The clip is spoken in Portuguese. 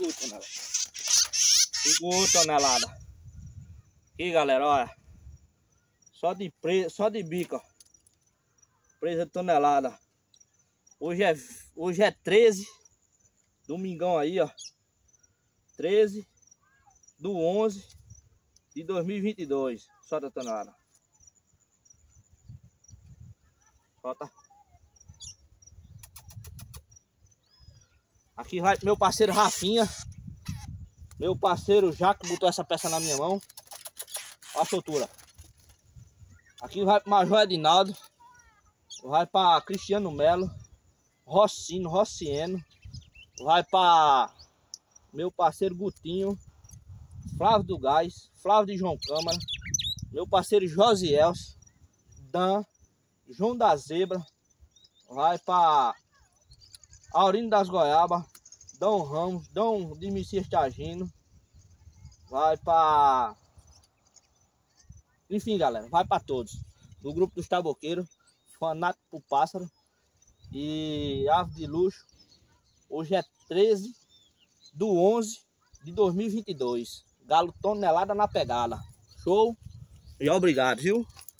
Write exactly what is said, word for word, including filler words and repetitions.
Segura, tonelada. Segura, tonelada. Aqui, galera, olha. Só de presa, só de bico, ó. Presa de tonelada. Hoje é, hoje é treze. Domingão aí, ó. treze do onze de dois mil e vinte e dois. Solta a tonelada. Solta. Aqui vai meu parceiro Rafinha. Meu parceiro Jaco botou essa peça na minha mão. Olha a soltura. Aqui vai para Major Edinaldo. Vai para Cristiano Melo. Rossino, Rossieno. Vai para meu parceiro Gutinho. Flávio do Gás. Flávio de João Câmara. Meu parceiro Josiels. Dan. João da Zebra. Vai para Aurino das Goiabas. Dom Ramos. Dom de Messias Tagino. Vai para... Enfim, galera, vai para todos. Do grupo dos taboqueiros, fanático pro pássaro e ave de luxo. Hoje é treze do onze de dois mil e vinte e dois. Galo tonelada na pegada. Show? E obrigado, viu?